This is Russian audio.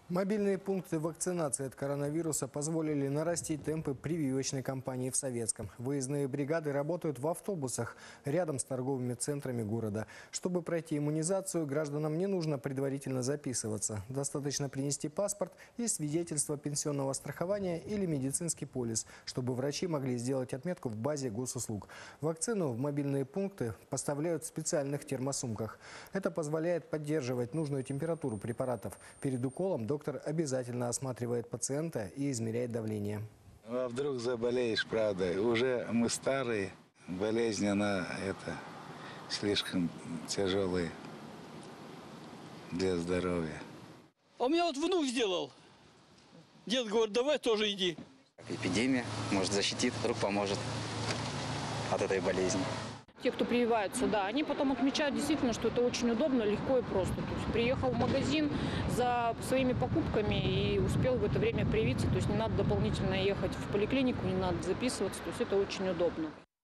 Мобильные пункты вакцинации от коронавируса позволили нарастить темпы прививочной кампании в Советском. Выездные бригады работают в автобусах рядом с торговыми центрами города. Чтобы пройти иммунизацию, гражданам не нужно предварительно записываться. Достаточно принести паспорт и свидетельство пенсионного страхования или медицинский полис, чтобы врачи могли сделать отметку в базе госуслуг. Вакцину в мобильные пункты поставляют в специальных термосумках. Это позволяет поддерживать нужную температуру препаратов. Перед уколом доктор обязательно осматривает пациента и измеряет давление. А вдруг заболеешь, правда? Уже мы старые, болезнь, она слишком тяжелая для здоровья. А у меня вот внук сделал. Дед говорит, давай тоже иди. Эпидемия, может, защитит, вдруг поможет от этой болезни. Те, кто прививаются, да, они потом отмечают действительно, что это очень удобно, легко и просто. То есть приехал в магазин за своими покупками и успел в это время привиться. То есть не надо дополнительно ехать в поликлинику, не надо записываться. То есть это очень удобно.